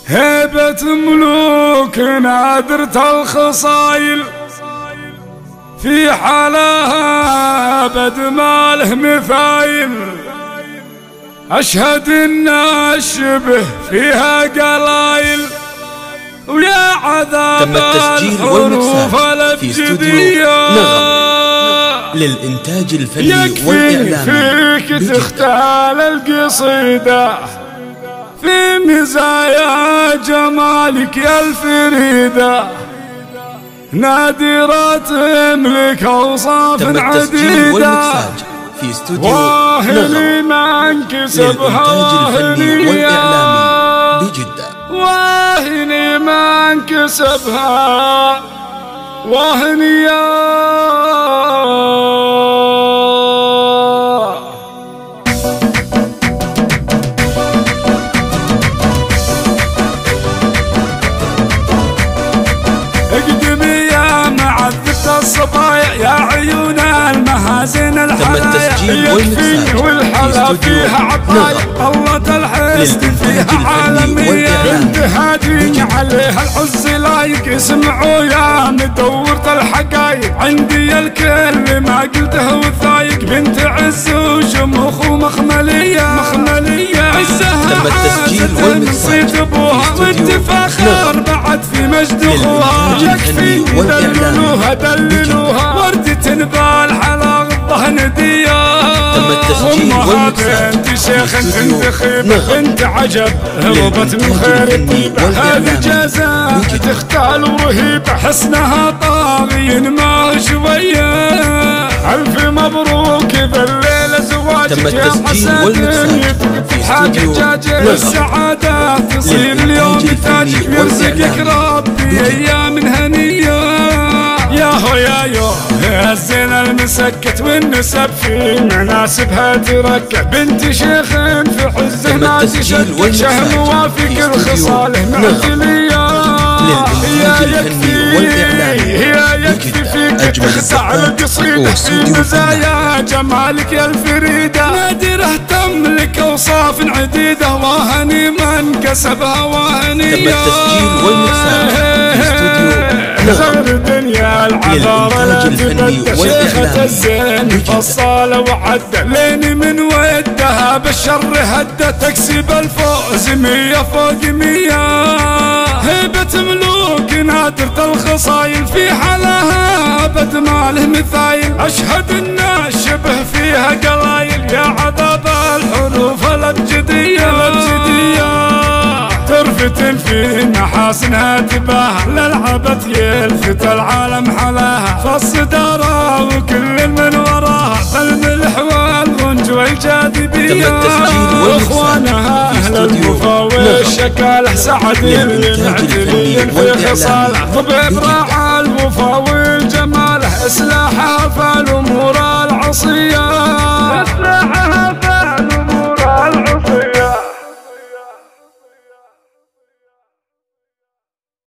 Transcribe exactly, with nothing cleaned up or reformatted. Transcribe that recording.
هيبة ملوك نادرة الخصايل، في حالها بد ما له مثايل. أشهد إن الشبه فيها قلايل، ويا عذاب الحروف الأبجدية للإنتاج الفني والإعلامي فيك تختال القصيدة في مزايا جمالك يا الفريدة، نادرة تملك أوصاف عديدة. في استوديو واهني ما انكسبها للإنتاج الفني والإعلامي بجدة. واهني ما انكسبها واهني يا الصبايا يا عيون المهازن الحلايا، يكفي والحلا فيها عباية الله الحسن فيها عالمية. بنت هادي عليها العز لايق، اسمعوا يا مدورة الحقايق، عندي الكل ما قلته وثايق. بنت عز وشموخ ومخملية مخملية، عزها عازت نصيت ابوها والتفاخر بعد في مجد اخوها. يكفي دللوها دللوها وردة بالحلا غضه ندية. امها بنت شيخ انت خيبة انت عجب هربت من خير الطيبة. هذه جازات تختال ورهيبة، حسنها طاغي ما شوية. ألف مبروك ذا الليلة زواجك يا حسن، يفتح دجاجة السعادة تصير اليوم تاجك، يرزقك ربي أيام هنية. يا هو يا يو يا الزين المسكت والنسب في مناسبها تركب. بنت شيخ في حزه ما تشدك، شهم وافق الخصاله معتلية. يا يكفي يا يكفي فيك تخدع القصيدة في مزايا جمالك يا الفريدة. نادرة تملك أوصاف عديدة، واهني من كسبها واهني. تم التسجيل والمكساج في استوديو غير دنيا العذارى لا تبدى، شيخة الزين فصالة وعدة، ليني من ودها بالشر هدى. تكسب الفوز مية فوق مية، هيبة ملوك نادرة الخصايل، في حالها أبد ما له مثايل. أشهد إن الشبه فيها قلايل، يا عذاب الحروف الأبجدية الأبجدية. ترفتل في محاسنها تباها، للعبت يلفت العالم حلاها. فالصدارة وكل من وراها، الملح والغنج والجاذبية. واخوانها اهل الوفا والشكالة، سعد اللي معتلين في خصاله. طبيب راعى الوفا والجماله، اصلاحها في الامور العصيه.